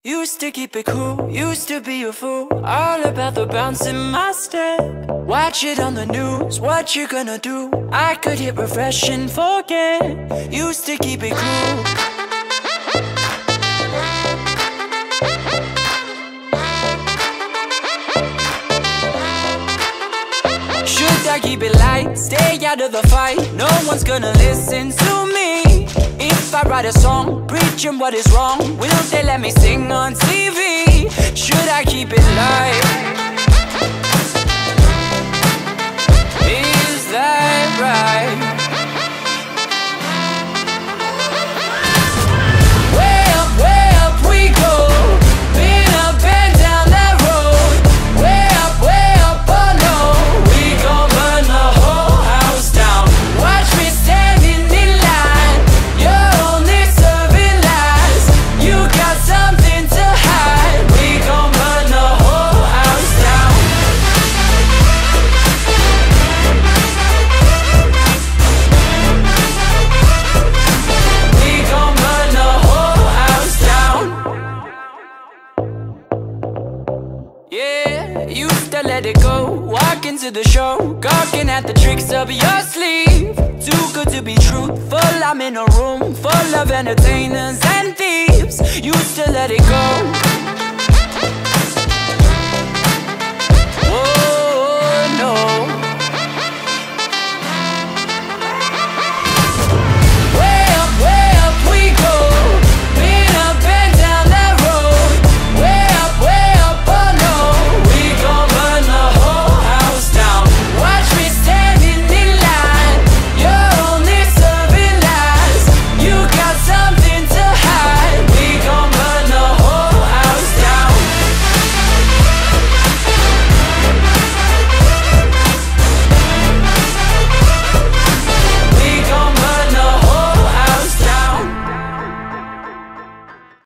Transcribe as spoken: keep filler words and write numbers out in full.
Used to keep it cool, used to be a fool, all about the bounce in my step. Watch it on the news, what you gonna do? I could hit refresh and forget. Used to keep it cool. Should I keep it light, stay out of the fight? No one's gonna listen to me. If I write a song, preaching what is wrong, will they let me sing on T V? Should I keep it light? Is that right? Way up, way up we go, been up and down that road. Way up, way up, oh no, we gon' burn the whole house down. Watch me standing in line, you're only serving lies. You got something to hide, we gon' burn the whole house down. We gon' burn the whole house down. Yeah, used to let it go, walk into the show, gawking at the tricks up your sleeve. Too good to be truthful, I'm in a room full of entertainers and thieves. Used to let it go,